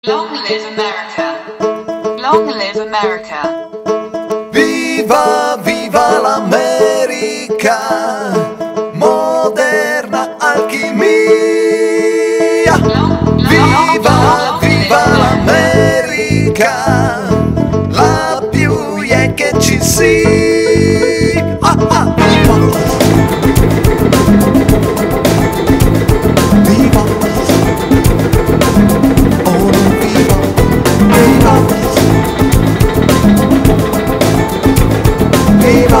Long live America. Long live America. Viva, viva l'America, moderna alchimia. Viva, viva l'America, la più è che ci sia. Viva, viva, oh non viva, viva, viva,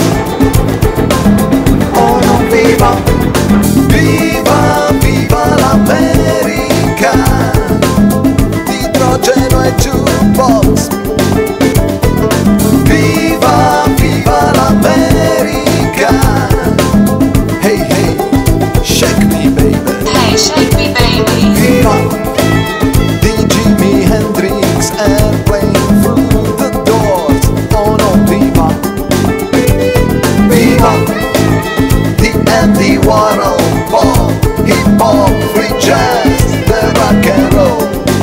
oh non viva, viva, viva l'America, idrogeno e jukebox. Viva, viva l'America, hey hey, shake me baby, Hey, shake me, baby. viva, di Jimi Hendrix airplane through the doors, oh no viva, viva, di Andy Warhol, pop, hip hop, free jazz, the rock and roll.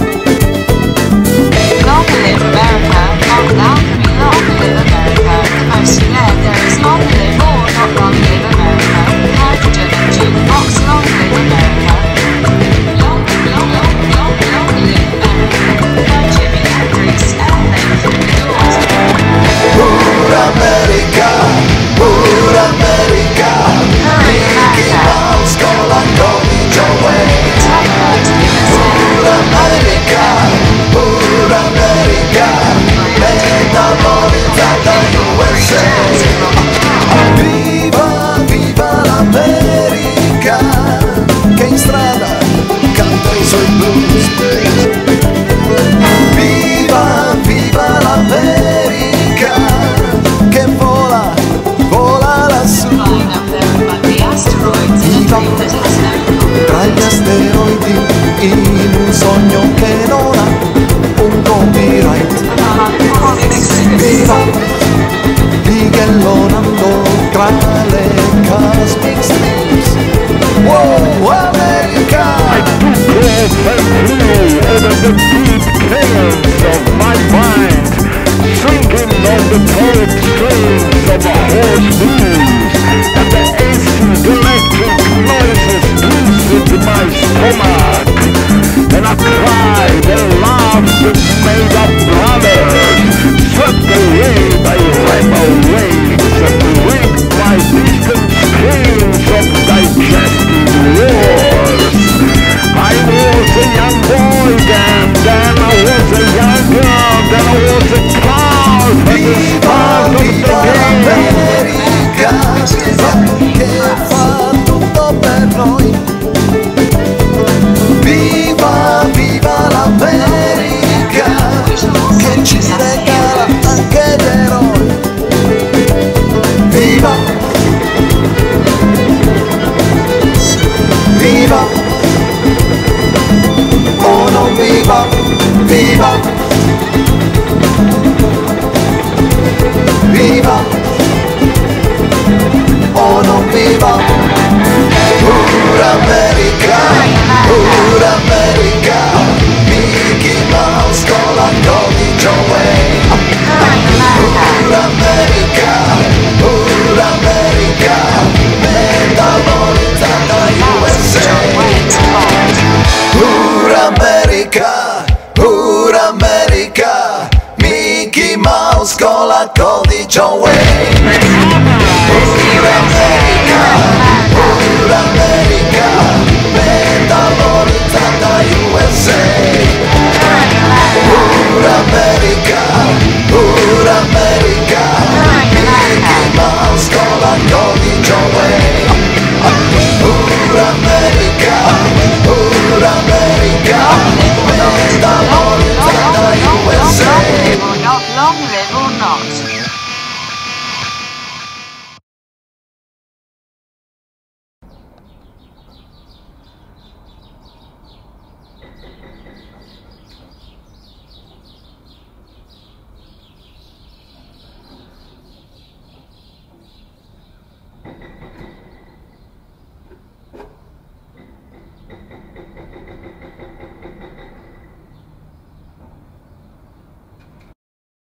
Long live America. Long alchemy, long live America. The most you learn there is long live or not long live America. Hydrogen and jukebox, long live America. Long live America. By Jimi Hendrix, airplane through the doors. Pura America, pura America, Mickey Mouse con la codice Wayne. Pura America, pura America, metabolizzata USA. Viva, viva l'America, che in strada canta i suoi blues. Viva, viva l'America, che vola, vola lassù. Flying up there among the asteroids in a dream that has no Tra gli asteroidi, in un sogno che non ha un copyright. Viva, Miguelonando tra le cosmic streams. Wow, America! I took off and flew over the deep caverns of my mind, sinking on the poet strings of a horse blues, and the ancient electric noises twisted my stomach, and I cried and laughed and made up brothers, swept away by rebel waves and rigged by distant screams of digested wars. I was a young boy then I was a young girl, then I was a child, but the stars of the Viva game. l'America, che fa tutto per noi. Viva, viva l'America, che ci regala anche gli eroi. Viva, viva, oh non viva, viva, viva, oh non viva, pura America, pura America, Mickey Mouse con la codice Wayne. Pura America, pura America, metabolizzata USA. Pura America, pura America, Mickey Mouse con la codice Wayne. Pura America, pura America, metabolizzata USA.